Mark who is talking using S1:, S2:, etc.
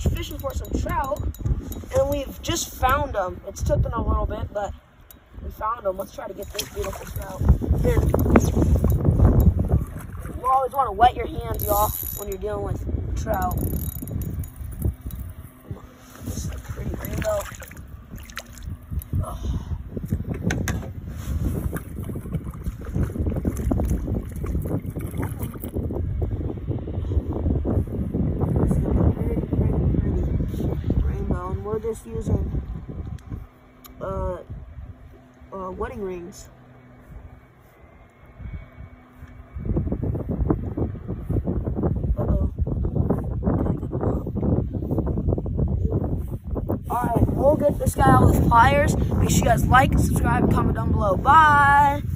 S1: fishing for some trout, and we've just found them. It's taken a little bit, but we found them. Let's try to get this beautiful trout. Here. You always want to wet your hands, y'all, when you're dealing with trout. This is a pretty rainbow. Oh. We're just using wedding rings. Alright, we'll get this guy out with pliers. Make sure you guys like, subscribe, comment down below. Bye!